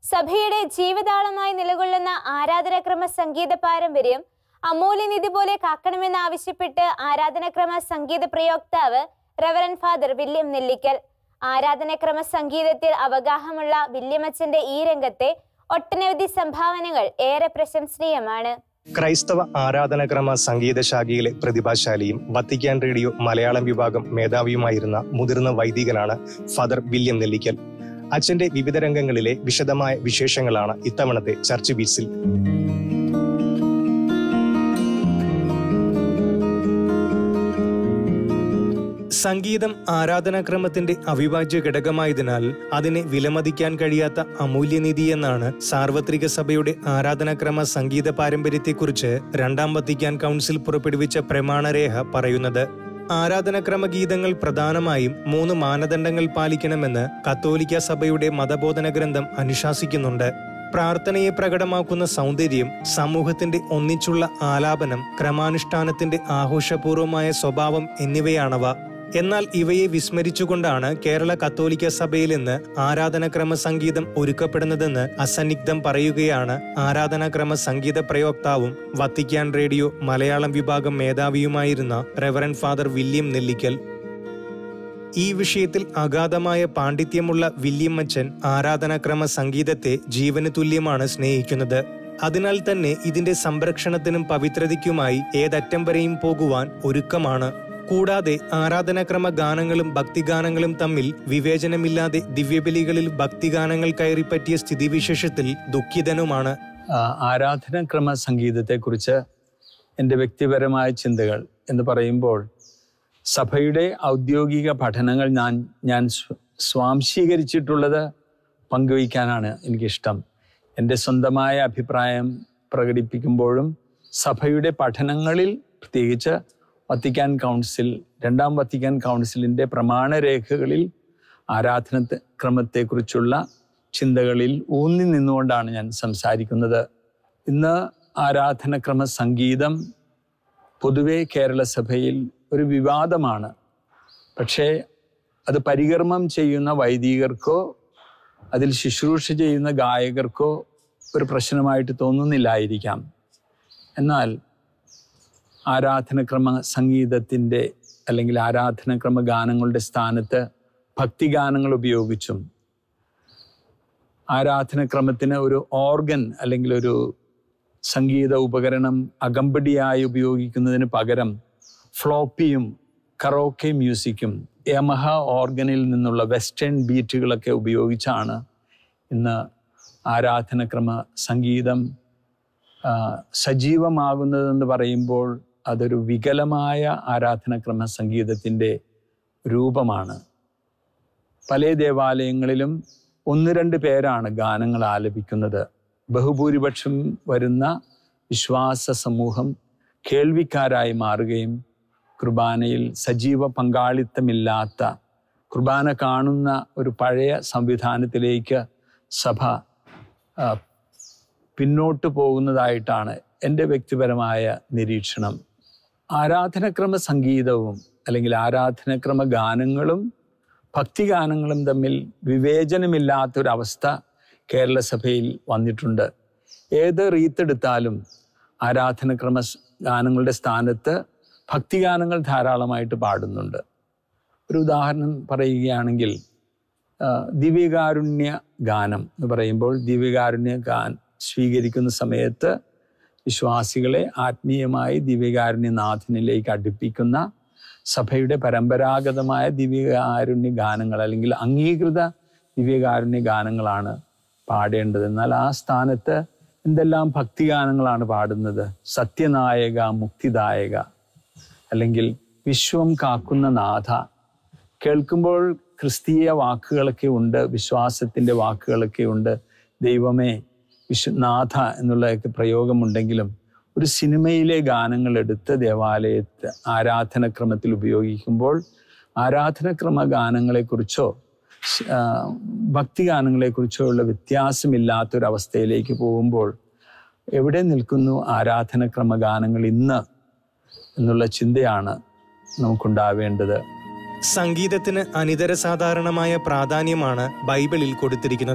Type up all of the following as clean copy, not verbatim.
സഭയുടെ ജീവതാളമായി നിലകൊള്ളുന്ന ആരാധനാക്രമ സംഗീത പാരമ്പര്യം അമൂല്യനിധി പോലെ കാക്കണമെന്നാവശ്യപ്പെട്ട് ആരാധനാക്രമ സംഗീത പ്രയോക്താവ് റവറൻ ഫാദർ വില്യം നെല്ലിക്കൽ. ആരാധനാക്രമ സംഗീതത്തിൽ അവഗാഹമുള്ള വില്യമച്ചന്റെ ഈ രംഗത്തെ ഒട്ടനവധി സംഭാവനകൾ ഏറെ പ്രശംസനീയമാണ്. ക്രൈസ്തവ ആരാധനാക്രമ സംഗീത ശാഖയിലെ പ്രതിഭാശാലിയും വത്തിക്കാൻ റേഡിയോ മലയാളം വിഭാഗം മേധാവിയുമായിരുന്ന മുതിർന്ന വൈദികനാണ് ഫാദർ വില്യം നെല്ലിക്കൽ. അച്ഛന്റെ വിവിധ രംഗങ്ങളിലെ വിശദമായ വിശേഷങ്ങളാണ് ഇത്തവണത്തെ ചർച്ച് ബീറ്റ്സിൽ. സംഗീതം ആരാധനാക്രമത്തിന്റെ അവിഭാജ്യ ഘടകമായതിനാൽ അതിനെ വിലമതിക്കാൻ കഴിയാത്ത അമൂല്യനിധി എന്നാണ് സാർവത്രിക സഭയുടെ ആരാധനാക്രമ സംഗീത പാരമ്പര്യത്തെക്കുറിച്ച് രണ്ടാം വത്തിക്കാൻ കൗൺസിൽ പുറപ്പെടുവിച്ച പ്രമാണരേഖ പറയുന്നത്. ആരാധനാക്രമ ഗീതങ്ങൾ പ്രധാനമായും 3 മാനദണ്ഡങ്ങൾ പാലിക്കണമെന്ന് കത്തോലിക്ക സഭയുടെ മതബോധന ഗ്രന്ഥം അനുശാസിക്കുന്നുണ്ട്. പ്രാർത്ഥനയെ പ്രകടമാക്കുന്ന സൗന്ദര്യം, സമൂഹത്തിന്റെ ഒന്നിച്ചുള്ള ആലാപനം, ക്രമാനുഷ്ഠാനത്തിന്റെ ആഘോഷപൂർവമായ സ്വഭാവം എന്നിവയാണവ. എന്നാൽ ഇവയെ വിസ്മരിച്ചുകൊണ്ടാണ് കേരള കത്തോലിക്ക സഭയിൽ നിന്ന് ആരാധനാക്രമ സംഗീതം ഒരുക്കപ്പെടുന്നതെന്ന് അസന്നിഗ്ധം പറയുകയാണ് ആരാധനാക്രമ സംഗീത പ്രയോക്താവും വത്തിക്കാൻ റേഡിയോ മലയാളം വിഭാഗം മേധാവിയുമായിരുന്ന റവറൻ ഫാദർ വില്യം നെല്ലിക്കൽ. ഈ വിഷയത്തിൽ അഗാധമായ പാണ്ഡിത്യമുള്ള വില്യം അച്ഛൻ ആരാധനാക്രമ സംഗീതത്തെ ജീവന് തുല്യമാണ് സ്നേഹിക്കുന്നത്. അതിനാൽ തന്നെ ഇതിന്റെ സംരക്ഷണത്തിനും പവിത്രതയ്ക്കുമായി ഏതറ്റം വരെയും പോകുവാൻ ഒരുക്കമാണ്. കൂടാതെ ആരാധനാക്രമ ഗാനങ്ങളും ഭക്തിഗാനങ്ങളും തമ്മിൽ വിവേചനമില്ലാതെ ദിവ്യബലികളിൽ ഭക്തിഗാനങ്ങൾ കയറിപ്പറ്റിയ സ്ഥിതിവിശേഷത്തിൽ ദുഃഖിതനുമാണ്. ആരാധനാക്രമ സംഗീതത്തെക്കുറിച്ച് എൻ്റെ വ്യക്തിപരമായ ചിന്തകൾ എന്ന് പറയുമ്പോൾ, സഭയുടെ ഔദ്യോഗിക പഠനങ്ങൾ ഞാൻ സ്വാംശീകരിച്ചിട്ടുള്ളത് പങ്കുവയ്ക്കാനാണ് എനിക്കിഷ്ടം. എൻ്റെ സ്വന്തമായ അഭിപ്രായം പ്രകടിപ്പിക്കുമ്പോഴും സഭയുടെ പഠനങ്ങളിൽ, പ്രത്യേകിച്ച് വത്തിക്കാൻ കൗൺസിൽ, രണ്ടാം വത്തിക്കാൻ കൗൺസിലിൻ്റെ പ്രമാണരേഖകളിൽ ആരാധനാക്രമത്തെക്കുറിച്ചുള്ള ചിന്തകളിൽ ഊന്നി നിന്നുകൊണ്ടാണ് ഞാൻ സംസാരിക്കുന്നത്. ഇന്ന് ആരാധനാക്രമ സംഗീതം പൊതുവെ കേരള സഭയിൽ ഒരു വിവാദമാണ്. പക്ഷേ അത് പരികർമ്മം ചെയ്യുന്ന വൈദികർക്കോ അതിൽ ശുശ്രൂഷ ചെയ്യുന്ന ഗായകർക്കോ ഒരു പ്രശ്നമായിട്ട് തോന്നുന്നില്ലായിരിക്കാം. എന്നാൽ ആരാധനാക്രമ സംഗീതത്തിൻ്റെ അല്ലെങ്കിൽ ആരാധനാക്രമ ഗാനങ്ങളുടെ സ്ഥാനത്ത് ഭക്തിഗാനങ്ങൾ ഉപയോഗിച്ചും ആരാധനാക്രമത്തിന് ഒരു ഓർഗൻ അല്ലെങ്കിൽ ഒരു സംഗീത ഉപകരണം അകമ്പടിയായി ഉപയോഗിക്കുന്നതിന് പകരം ഫ്ലോപ്പിയും കറോക്കെ മ്യൂസിക്കും യമഹ ഓർഗനിൽ നിന്നുള്ള വെസ്റ്റേൺ ബീറ്റുകളൊക്കെ ഉപയോഗിച്ചാണ് ഇന്ന് ആരാധനാക്രമ സംഗീതം സജീവമാകുന്നതെന്ന് പറയുമ്പോൾ അതൊരു വികലമായ ആരാധനാക്രമ സംഗീതത്തിൻ്റെ രൂപമാണ്. പല ദേവാലയങ്ങളിലും 1-2 പേരാണ് ഗാനങ്ങൾ ആലപിക്കുന്നത്. ബഹുഭൂരിപക്ഷം വരുന്ന വിശ്വാസ സമൂഹം കേൾവിക്കാരായി മാറുകയും കുർബാനയിൽ സജീവ പങ്കാളിത്തമില്ലാത്ത, കുർബാന കാണുന്ന ഒരു പഴയ സംവിധാനത്തിലേക്ക് സഭ പിന്നോട്ട് പോകുന്നതായിട്ടാണ് എൻ്റെ വ്യക്തിപരമായ നിരീക്ഷണം. ആരാധനാക്രമ സംഗീതവും അല്ലെങ്കിൽ ആരാധനാക്രമ ഗാനങ്ങളും ഭക്തിഗാനങ്ങളും തമ്മിൽ വിവേചനമില്ലാത്തൊരവസ്ഥ കേരള സഭയിൽ വന്നിട്ടുണ്ട്. ഏത് റീത്തെടുത്താലും ആരാധനാക്രമ ഗാനങ്ങളുടെ സ്ഥാനത്ത് ഭക്തിഗാനങ്ങൾ ധാരാളമായിട്ട് പാടുന്നുണ്ട്. ഒരു ഉദാഹരണം പറയുകയാണെങ്കിൽ, ദിവ്യകാരുണ്യ ഗാനം എന്ന് പറയുമ്പോൾ, ദിവ്യകാരുണ്യ സ്വീകരിക്കുന്ന സമയത്ത് വിശ്വാസികളെ ആത്മീയമായി ദിവ്യകാരുണ്യനാഥനിലേക്ക് അടുപ്പിക്കുന്ന സഭയുടെ പരമ്പരാഗതമായ ദിവ്യകാരുണ്യ ഗാനങ്ങൾ അല്ലെങ്കിൽ അംഗീകൃത ദിവ്യകാരുണ്യ ഗാനങ്ങളാണ് പാടേണ്ടത്. എന്നാൽ ആ സ്ഥാനത്ത് എന്തെല്ലാം ഭക്തിഗാനങ്ങളാണ് പാടുന്നത്? സത്യനായക, മുക്തിദായക, അല്ലെങ്കിൽ വിശ്വം കാക്കുന്ന നാഥ. കേൾക്കുമ്പോൾ ക്രിസ്തീയ വാക്കുകളൊക്കെ ഉണ്ട്, വിശ്വാസത്തിൻ്റെ വാക്കുകളൊക്കെ ഉണ്ട്. ദൈവമേ, നാഥ എന്നുള്ളതൊക്കെ പ്രയോഗമുണ്ടെങ്കിലും ഒരു സിനിമയിലെ ഗാനങ്ങൾ എടുത്ത് ദേവാലയത്തെ ആരാധനാക്രമത്തിൽ ഉപയോഗിക്കുമ്പോൾ ആരാധനാക്രമ ഗാനങ്ങളെക്കുറിച്ചോ ഭക്തിഗാനങ്ങളെക്കുറിച്ചോ ഉള്ള വ്യത്യാസമില്ലാത്തൊരവസ്ഥയിലേക്ക് പോകുമ്പോൾ എവിടെ നിൽക്കുന്നു ആരാധനാക്രമ ഗാനങ്ങൾ ഇന്ന് എന്നുള്ള ചിന്തയാണ് നമുക്കുണ്ടാവേണ്ടത്. സംഗീതത്തിന് അനിതര സാധാരണമായ പ്രാധാന്യമാണ് ബൈബിളിൽ കൊടുത്തിരിക്കുന്നത്.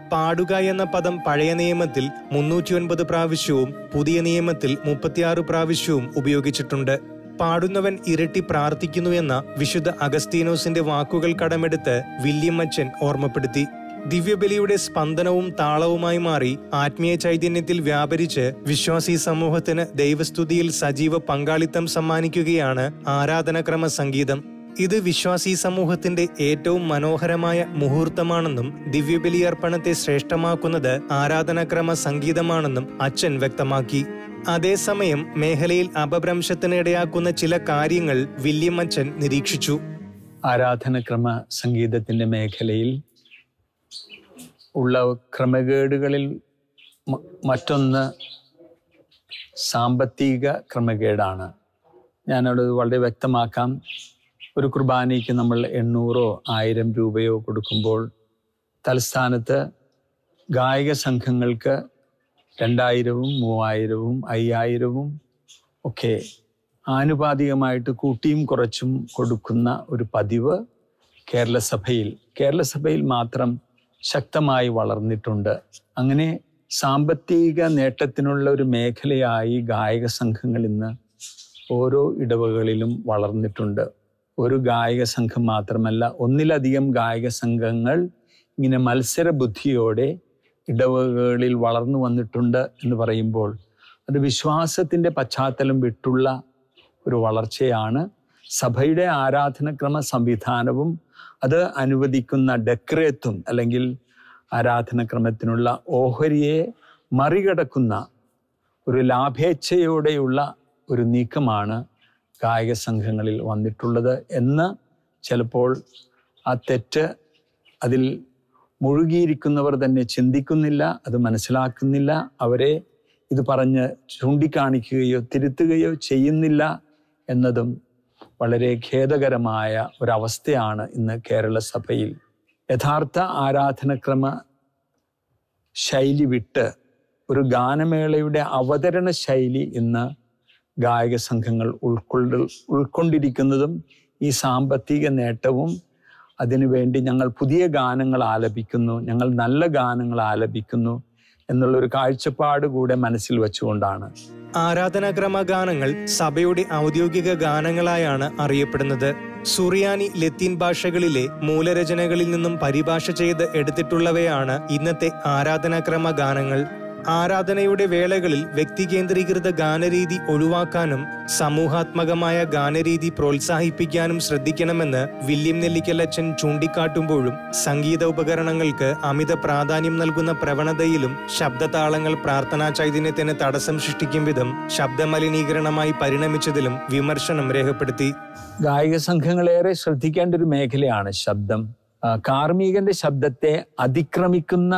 പാടുക എന്ന പദം പഴയ നിയമത്തിൽ 309 പ്രാവശ്യവും പുതിയ നിയമത്തിൽ 36 പ്രാവശ്യവും ഉപയോഗിച്ചിട്ടുണ്ട്. പാടുന്നവൻ ഇരട്ടി പ്രാർത്ഥിക്കുന്നു എന്ന വിശുദ്ധ അഗസ്തീനോസിന്റെ വാക്കുകൾ കടമെടുത്ത് വില്യം അച്ഛൻ ഓർമ്മപ്പെടുത്തി. ദിവ്യബലിയുടെ സ്പന്ദനവും താളവുമായി മാറി ആത്മീയ ചൈതന്യത്തിൽ വ്യാപരിച്ച് വിശ്വാസി സമൂഹത്തിന് ദൈവസ്തുതിയിൽ സജീവ പങ്കാളിത്തം സമ്മാനിക്കുകയാണ് ആരാധനാക്രമ സംഗീതം. ഇത് വിശ്വാസി സമൂഹത്തിന്റെ ഏറ്റവും മനോഹരമായ മുഹൂർത്തമാണെന്നും ദിവ്യബലി അർപ്പണത്തെ ശ്രേഷ്ഠമാക്കുന്നത് ആരാധനാക്രമ സംഗീതമാണെന്നും അച്ഛൻ വ്യക്തമാക്കി. അതേസമയം മേഖലയിൽ അപഭ്രംശത്തിനിടയാക്കുന്ന ചില കാര്യങ്ങൾ വില്യം അച്ഛൻ നിരീക്ഷിച്ചു. ആരാധനാക്രമ സംഗീതത്തിന്റെ മേഖലയിൽ ഉള്ള ക്രമക്കേടുകളിൽ മറ്റൊന്ന് സാമ്പത്തിക ക്രമക്കേടാണ്. ഞാനത് വളരെ വ്യക്തമാക്കാം. ഒരു കുർബാനയ്ക്ക് നമ്മൾ 800-1000 രൂപയോ കൊടുക്കുമ്പോൾ തലസ്ഥാനത്ത് ഗായക സംഘങ്ങൾക്ക് 2000-ഉം 3000-ഉം 5000-ഉം ഒക്കെ ആനുപാതികമായിട്ട് കൂട്ടിയും കുറച്ചും കൊടുക്കുന്ന ഒരു പതിവ് കേരളസഭയിൽ മാത്രം ശക്തമായി വളർന്നിട്ടുണ്ട്. അങ്ങനെ സാമ്പത്തിക നേട്ടത്തിനുള്ള ഒരു മേഖലയായി ഗായക സംഘങ്ങൾ ഇന്ന് ഓരോ ഇടവകളിലും വളർന്നിട്ടുണ്ട്. ഒരു ഗായക സംഘം മാത്രമല്ല, ഒന്നിലധികം ഗായക സംഘങ്ങൾ ഇങ്ങനെ മത്സര ബുദ്ധിയോടെ ഇടവകളിൽ വളർന്നു വന്നിട്ടുണ്ട് എന്ന് പറയുമ്പോൾ അത് വിശ്വാസത്തിൻ്റെ പശ്ചാത്തലം വിട്ടുള്ള ഒരു വളർച്ചയാണ്. സഭയുടെ ആരാധനക്രമ സംവിധാനവും അത് അനുവദിക്കുന്ന ഡെക്രേത്തും അല്ലെങ്കിൽ ആരാധനക്രമത്തിനുള്ള ഓഹരിയെ മറികടക്കുന്ന ഒരു ലാഭേച്ഛയോടെയുള്ള ഒരു നീക്കമാണ് ഗായക സംഘങ്ങളിൽ വന്നിട്ടുള്ളത് എന്ന് ചിലപ്പോൾ ആ തെറ്റ് അതിൽ മുഴുകിയിരിക്കുന്നവർ തന്നെ ചിന്തിക്കുന്നില്ല, അത് മനസ്സിലാക്കുന്നില്ല. അവരെ ഇത് പറഞ്ഞ് ചൂണ്ടിക്കാണിക്കുകയോ തിരുത്തുകയോ ചെയ്യുന്നില്ല എന്നതും വളരെ ഖേദകരമായ ഒരവസ്ഥയാണ് ഇന്ന് കേരള സഭയിൽ. യഥാർത്ഥ ആരാധനക്രമ ശൈലി വിട്ട് ഒരു ഗാനമേളയുടെ അവതരണ ശൈലി ഇന്ന് ഗായക സംഘങ്ങൾ ഉൾക്കൊണ്ടിരിക്കുന്നതും ഈ സാമ്പത്തിക നേട്ടവും അതിനുവേണ്ടി ഞങ്ങൾ പുതിയ ഗാനങ്ങൾ ആലപിക്കുന്നു, ഞങ്ങൾ നല്ല ഗാനങ്ങൾ ആലപിക്കുന്നു എന്നുള്ളൊരു കാഴ്ചപ്പാട് കൂടെ മനസ്സിൽ വെച്ചുകൊണ്ടാണ്. ആരാധനാക്രമ ഗാനങ്ങൾ സഭയുടെ ഔദ്യോഗിക ഗാനങ്ങളായാണ് അറിയപ്പെടുന്നത്. സുറിയാനി, ലത്തീൻ ഭാഷകളിലെ മൂലരചനകളിൽ നിന്നും പരിഭാഷ ചെയ്ത് എടുത്തിട്ടുള്ളവയാണ് ഇന്നത്തെ ആരാധനാക്രമ ഗാനങ്ങൾ. ആരാധനയുടെ വേളകളിൽ വ്യക്തി കേന്ദ്രീകൃത ഗാനരീതി ഒഴിവാക്കാനും സമൂഹാത്മകമായ ഗാനരീതി പ്രോത്സാഹിപ്പിക്കാനും ശ്രദ്ധിക്കണമെന്ന് വില്യം നെല്ലിക്കൽ അച്ഛൻ ചൂണ്ടിക്കാട്ടുമ്പോഴും സംഗീത ഉപകരണങ്ങൾക്ക് അമിത പ്രാധാന്യം നൽകുന്ന പ്രവണതയിലും ശബ്ദതാളങ്ങൾ പ്രാർത്ഥനാ ചൈതന്യത്തിന് തടസ്സം സൃഷ്ടിക്കും വിധം ശബ്ദമലിനീകരണമായി പരിണമിച്ചതിലും വിമർശനം രേഖപ്പെടുത്തി. ഗായക സംഘങ്ങളേറെ ശ്രദ്ധിക്കേണ്ട ഒരു മേഖലയാണ് ശബ്ദം. കാർമികന്റെ ശബ്ദത്തെ അതിക്രമിക്കുന്ന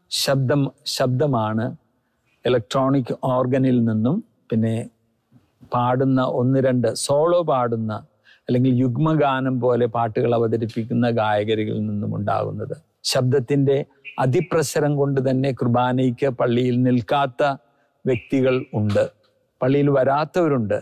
ശബ്ദമാണ് ഇലക്ട്രോണിക് ഓർഗനിൽ നിന്നും പിന്നെ പാടുന്ന 1-2 സോളോ പാടുന്ന അല്ലെങ്കിൽ യുഗ്മഗാനം പോലെ പാട്ടുകൾ അവതരിപ്പിക്കുന്ന ഗായകരിൽ നിന്നും ഉണ്ടാകുന്നത്. ശബ്ദത്തിൻ്റെ അതിപ്രസരം കൊണ്ട് തന്നെ കുർബാനയ്ക്ക് പള്ളിയിൽ നിൽക്കാത്ത വ്യക്തികൾ ഉണ്ട്, പള്ളിയിൽ വരാത്തവരുണ്ട്.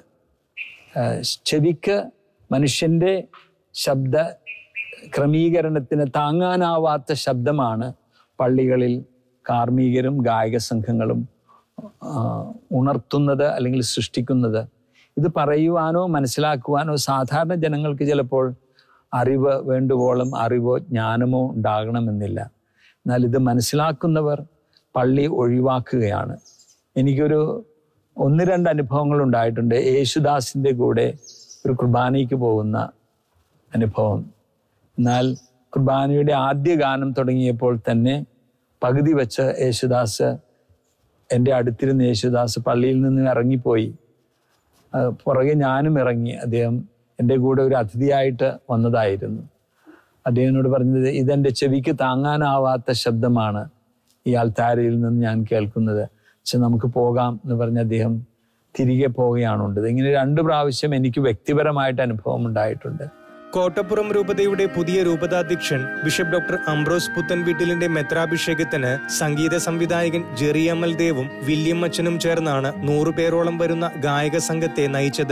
ചെവിക്ക് മനുഷ്യൻ്റെ ശബ്ദ ക്രമീകരണത്തിന് താങ്ങാനാവാത്ത ശബ്ദമാണ് പള്ളികളിൽ കാർമികരും ഗായക സംഘങ്ങളും ഉണർത്തുന്നത് അല്ലെങ്കിൽ സൃഷ്ടിക്കുന്നത്. ഇത് പറയുവാനോ മനസ്സിലാക്കുവാനോ സാധാരണ ജനങ്ങൾക്ക് ചിലപ്പോൾ അറിവ് വേണ്ടുവോളം അറിവോ ജ്ഞാനമോ ഉണ്ടാകണമെന്നില്ല. എന്നാൽ ഇത് മനസ്സിലാക്കുന്നവർ പള്ളി ഒഴിവാക്കുകയാണ്. എനിക്കൊരു 1-2 അനുഭവങ്ങൾ ഉണ്ടായിട്ടുണ്ട്. യേശുദാസിൻ്റെ കൂടെ ഒരു കുർബാനയ്ക്ക് പോകുന്ന അനുഭവം. എന്നാൽ കുർബാനയുടെ ആദ്യ ഗാനം തുടങ്ങിയപ്പോൾ തന്നെ പകുതി വെച്ച് യേശുദാസ്, എൻ്റെ അടുത്തിരുന്ന യേശുദാസ് പള്ളിയിൽ നിന്ന് ഇറങ്ങിപ്പോയി. പുറകെ ഞാനും ഇറങ്ങി. അദ്ദേഹം എൻ്റെ കൂടെ ഒരു അതിഥിയായിട്ട് വന്നതായിരുന്നു. അദ്ദേഹത്തിനോട് പറഞ്ഞത്, ഇതെൻ്റെ ചെവിക്ക് താങ്ങാനാവാത്ത ശബ്ദമാണ് ഈ ആൾത്താരയിൽ നിന്ന് ഞാൻ കേൾക്കുന്നത്, പക്ഷെ നമുക്ക് പോകാം എന്ന് പറഞ്ഞ് അദ്ദേഹം തിരികെ പോവുകയാണുണ്ടത്. ഇങ്ങനെ 2 പ്രാവശ്യം എനിക്ക് വ്യക്തിപരമായിട്ട് അനുഭവം ഉണ്ടായിട്ടുണ്ട്. കോട്ടപ്പുറം രൂപതയുടെ പുതിയ രൂപതാധ്യക്ഷൻ ബിഷപ്പ് ഡോക്ടർ അംബ്രോസ് പുത്തൻവീട്ടിലിന്റെ മെത്രാഭിഷേകത്തിന് സംഗീത സംവിധായകൻ ജെറി അമൽദേവും വില്യം അച്ഛനും ചേർന്നാണ് 100 പേരോളം വരുന്ന ഗായക സംഘത്തെ നയിച്ചത്.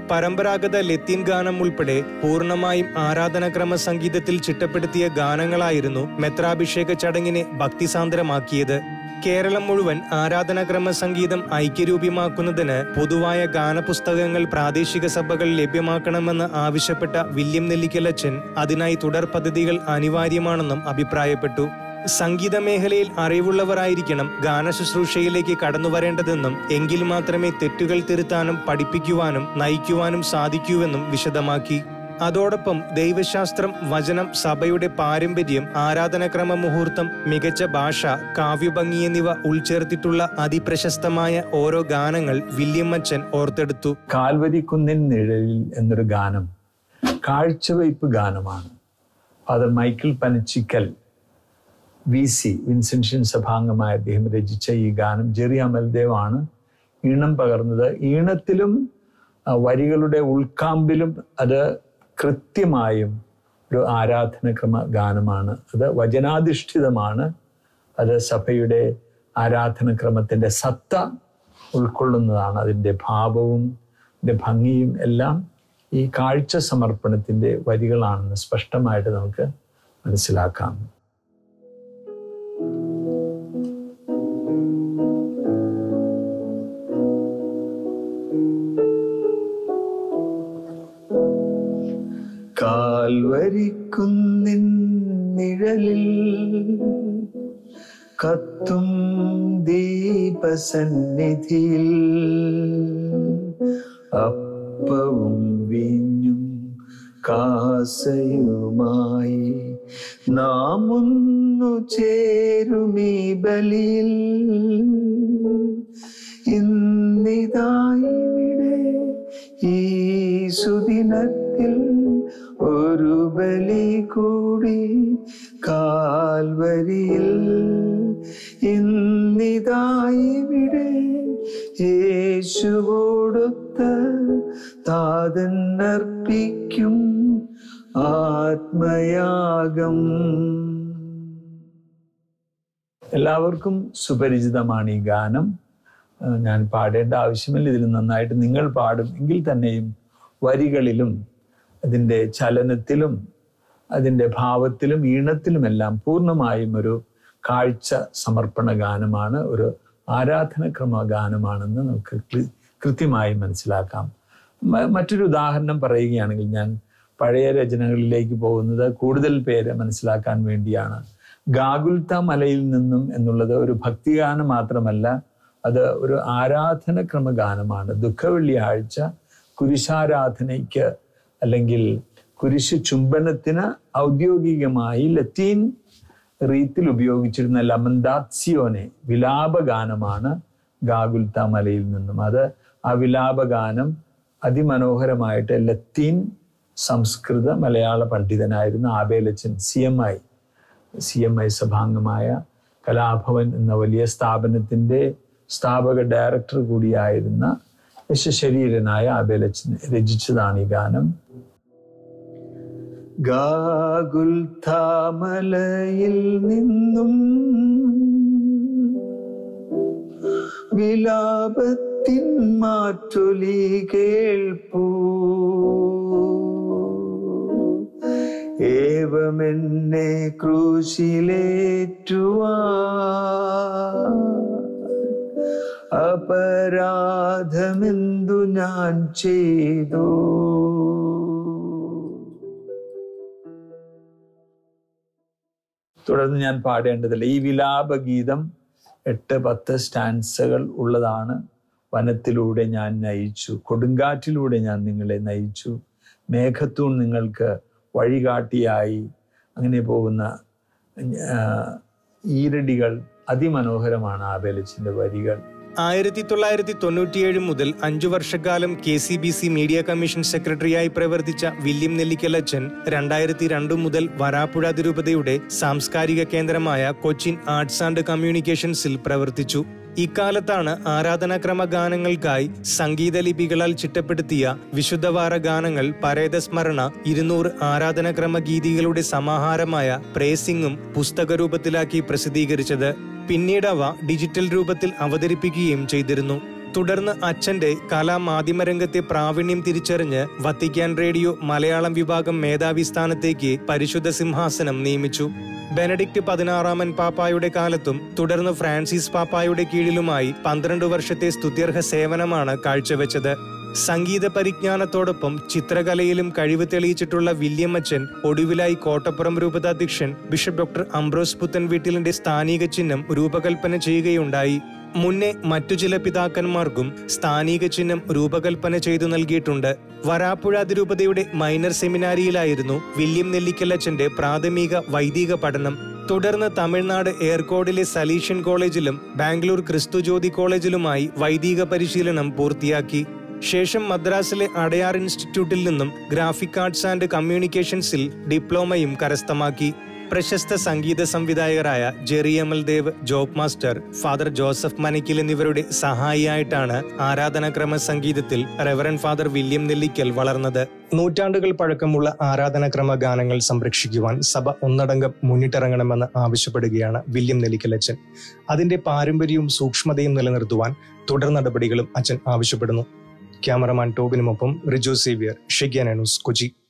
പരമ്പരാഗത ലത്തീൻ ഗാനം ഉൾപ്പെടെ പൂർണ്ണമായും ആരാധനാക്രമ സംഗീതത്തിൽ ചിട്ടപ്പെടുത്തിയ ഗാനങ്ങളായിരുന്നു മെത്രാഭിഷേക ചടങ്ങിനെ ഭക്തിസാന്ദ്രമാക്കിയത്. കേരളം മുഴുവൻ ആരാധനാക്രമ സംഗീതം ഐക്യരൂപ്യമാക്കുന്നതിന് പൊതുവായ ഗാനപുസ്തകങ്ങൾ പ്രാദേശിക സഭകൾ ലഭ്യമാക്കണമെന്ന് ആവശ്യപ്പെട്ട വില്യം നെല്ലിക്കലച്ചൻ അതിനായി തുടർ പദ്ധതികൾ അനിവാര്യമാണെന്നും അഭിപ്രായപ്പെട്ടു. സംഗീത മേഖലയിൽ അറിവുള്ളവരായിരിക്കണം ഗാനശുശ്രൂഷയിലേക്ക് കടന്നു വരേണ്ടതെന്നും എങ്കിൽ മാത്രമേ തെറ്റുകൾ തിരുത്താനും പഠിപ്പിക്കുവാനും നയിക്കുവാനും സാധിക്കൂവെന്നും വിശദമാക്കി. അതോടൊപ്പം ദൈവശാസ്ത്രം, വചനം, സഭയുടെ പാരമ്പര്യം, ആരാധനാക്രമ മുഹൂർത്തം, മികച്ച ഭാഷ, കാവ്യഭംഗി എന്നിവ ഉൾച്ചേർത്തിട്ടുള്ള അതിപ്രശസ്തമായ ഓരോ ഗാനങ്ങൾ വില്യം അച്ഛൻ ഓർത്തെടുത്തു. കാൽവരി കുന്നിൻ നിഴലിൽ എന്നൊരു ഗാനം കാഴ്ചവയ്പ് ഗാനമാണ്. Father Michael Panachikkal VC Vincentian സഭാംഗമായ അദ്ദേഹം രചിച്ച ഈ ഗാനം ജെറി അമൽദേവാണ് ഈണം പകർന്നത്. ഈണത്തിലും വരികളുടെ ഉൾക്കാമ്പിലും അത് കൃത്യമായും ഒരു ആരാധനക്രമ ഗാനമാണ്. അത് വചനാധിഷ്ഠിതമാണ്. അത് സഭയുടെ ആരാധനക്രമത്തിൻ്റെ സത്ത ഉൾക്കൊള്ളുന്നതാണ്. അതിൻ്റെ ഭാവവും അതിൻ്റെ ഭംഗിയും എല്ലാം ഈ കാഴ്ച സമർപ്പണത്തിൻ്റെ വരികളാണെന്ന് സ്പഷ്ടമായിട്ട് നമുക്ക് മനസ്സിലാക്കാം. കാൽവരിക്കുന്നിൻ നിഴലിൽ കത്തും ദീപസന്നിധിയിൽ അപ്പവും വീഞ്ഞും കാസയുമായി നാം ഒന്നു ചേരുമീ ബലിയിൽ ഇന്നിതായിവിടെ ഈ സുദിനത്തിൽ ഒരു ബലി കൂടി കാൽവരിയിൽ ഇന്നിതായിവിടെ യേശുവോടൊത്ത് താതൻ അർപ്പിക്കും ആത്മയാഗം. എല്ലാവർക്കും സുപരിചിതമാണ് ഈ ഗാനം. ഞാൻ പാടേണ്ട ആവശ്യമില്ല. ഇതിൽ നന്നായിട്ട് നിങ്ങൾ പാടും എങ്കിൽ തന്നെയും വരികളിലും അതിൻ്റെ ചലനത്തിലും അതിൻ്റെ ഭാവത്തിലും ഈണത്തിലുമെല്ലാം പൂർണ്ണമായും ഒരു കാഴ്ച സമർപ്പണ ഗാനമാണ്, ഒരു ആരാധനക്രമ ഗാനമാണെന്ന് നമുക്ക് കൃത്യമായി മനസ്സിലാക്കാം. മറ്റൊരു ഉദാഹരണം പറയുകയാണെങ്കിൽ, ഞാൻ പഴയ രചനകളിലേക്ക് പോകുന്നത് കൂടുതൽ പേരെ മനസ്സിലാക്കാൻ വേണ്ടിയാണ്. ഗാഗുൽത്ത മലയിൽ നിന്നും എന്നുള്ളത് ഒരു ഭക്തിഗാനം മാത്രമല്ല, അത് ഒരു ആരാധനക്രമ ഗാനമാണ്. ദുഃഖവെള്ളിയാഴ്ച കുരിശാരാധനയ്ക്ക് അല്ലെങ്കിൽ കുരിശ് ചുംബനത്തിന് ഔദ്യോഗികമായി ലത്തീൻ റീത്തിൽ ഉപയോഗിച്ചിരുന്ന ലമന്താത്സിയോനെ വിലാപഗാനമാണ് ഗാഗുൽത്ത മലയിൽ നിന്നും. അത് ആ വിലാപഗാനം അതിമനോഹരമായിട്ട് ലത്തീൻ സംസ്കൃത മലയാള പണ്ഡിതനായിരുന്ന ആബേലച്ചൻ CMI സഭാംഗമായ കലാഭവൻ എന്ന വലിയ സ്ഥാപനത്തിൻ്റെ സ്ഥാപക ഡയറക്ടർ കൂടിയായിരുന്ന യശശരീരനായ ആബേലച്ചൻ രചിച്ചതാണ് ഈ ഗാനം. ഗാഗുൽത്ത മലയിൽ നിന്നും വിലാപത്തിൻ മാറ്റൊലി കേൾപ്പൂ, ഏവമെന്നെ ക്രൂശിലേറ്റുവാൻ അപരാധമെന്തു ഞാൻ ചെയ്തു. തുടർന്ന് ഞാൻ പാടേണ്ടതില്ല. ഈ വിലാപഗീതം 8-10 സ്റ്റാൻസകൾ ഉള്ളതാണ്. വനത്തിലൂടെ ഞാൻ നയിച്ചു, കൊടുങ്കാറ്റിലൂടെ ഞാൻ നിങ്ങളെ നയിച്ചു, മേഘത്തൂൺ നിങ്ങൾക്ക് വഴികാട്ടിയായി, അങ്ങനെ പോകുന്ന ഈരടികൾ അതിമനോഹരമാണ് ആബേലച്ചന്റെ വരികൾ. 1997 മുതൽ 5 വർഷക്കാലം KCBC മീഡിയ കമ്മീഷൻ സെക്രട്ടറിയായി പ്രവർത്തിച്ച വില്യം നെല്ലിക്കലച്ചൻ 2002 മുതൽ വരാപ്പുഴ അതിരൂപതയുടെ സാംസ്കാരിക കേന്ദ്രമായ കൊച്ചിൻ ആർട്സ് ആൻഡ് കമ്മ്യൂണിക്കേഷൻസിൽ പ്രവർത്തിച്ചു. ഇക്കാലത്താണ് ആരാധനാക്രമ ഗാനങ്ങൾക്കായി സംഗീത ലിപികളാൽ ചിട്ടപ്പെടുത്തിയ വിശുദ്ധവാര ഗാനങ്ങൾ പരേതസ്മരണ 200 ആരാധനാക്രമ ഗീതികളുടെ സമാഹാരമായ പ്രേസിംഗും പുസ്തകരൂപത്തിലാക്കി പ്രസിദ്ധീകരിച്ചത്. പിന്നീട് അവ ഡിജിറ്റൽ രൂപത്തിൽ അവതരിപ്പിക്കുകയും ചെയ്തിരുന്നു. തുടർന്ന് അച്ഛന്റെ കലാമാധ്യമരംഗത്തെ പ്രാവീണ്യം തിരിച്ചറിഞ്ഞ് വത്തിക്കാൻ റേഡിയോ മലയാളം വിഭാഗം മേധാവി സ്ഥാനത്തേക്ക് പരിശുദ്ധ സിംഹാസനം നിയമിച്ചു. ബെനഡിക്ട് 16 പാപ്പായുടെ കാലത്തും തുടർന്ന് ഫ്രാൻസിസ് പാപ്പായുടെ കീഴിലുമായി 12 വർഷത്തെ സ്തുത്യർഹ സേവനമാണ് കാഴ്ചവെച്ചത്. സംഗീത പരിജ്ഞാനത്തോടൊപ്പം ചിത്രകലയിലും കഴിവ് തെളിയിച്ചിട്ടുള്ള വില്യം അച്ഛൻ ഒടുവിലായി കോട്ടപ്പുറം രൂപതാധ്യക്ഷൻ ബിഷപ്പ് ഡോക്ടർ അംബ്രോസ് പുത്തൻവീട്ടിലിന്റെ സ്ഥാനിക ചിഹ്നം രൂപകൽപ്പന ചെയ്യുകയുണ്ടായി. മുന്നേ മറ്റു ചില പിതാക്കന്മാർക്കും സ്ഥാനിക ചിഹ്നം രൂപകൽപ്പന ചെയ്തു നൽകിയിട്ടുണ്ട്. വരാപ്പുഴ അതിരൂപതയുടെ മൈനർ സെമിനാരിയിലായിരുന്നു വില്യം നെല്ലിക്കൽ അച്ഛന്റെ പ്രാഥമിക വൈദിക പഠനം. തുടർന്ന് തമിഴ്നാട് എയർകോഡിലെ സലീഷ്യൻ കോളേജിലും ബാംഗ്ലൂർ ക്രിസ്തുജ്യോതി കോളേജിലുമായി വൈദിക പരിശീലനം പൂർത്തിയാക്കി. ശേഷം മദ്രാസിലെ അടയാർ ഇൻസ്റ്റിറ്റ്യൂട്ടിൽ നിന്നും ഗ്രാഫിക് ആർട്സ് ആൻഡ് കമ്മ്യൂണിക്കേഷൻസിൽ ഡിപ്ലോമയും കരസ്ഥമാക്കി. പ്രശസ്ത സംഗീത സംവിധായകരായ Jerry Amaldev, Job master, father Joseph Manakkil എന്നിവരുടെ സഹായിയായിട്ടാണ് ആരാധനാക്രമ സംഗീതത്തിൽ റെവറൻഡ് ഫാദർ വില്യം നെല്ലിക്കൽ വളർന്നത്. നൂറ്റാണ്ടുകൾ പഴക്കമുള്ള ആരാധനാക്രമ ഗാനങ്ങൾ സംരക്ഷിക്കുവാൻ സഭ ഒന്നടങ്കം മുന്നിട്ടിറങ്ങണമെന്ന് ആവശ്യപ്പെടുകയാണ് വില്യം നെല്ലിക്കൽ അച്ഛൻ. അതിന്റെ പാരമ്പര്യവും സൂക്ഷ്മതയും നിലനിർത്തുവാൻ തുടർ നടപടികളും അച്ഛൻ ആവശ്യപ്പെടുന്നു. ക്യാമറമാൻ ടോബിനുമൊപ്പം Rijo Xavier, Shekinah news, Kochi.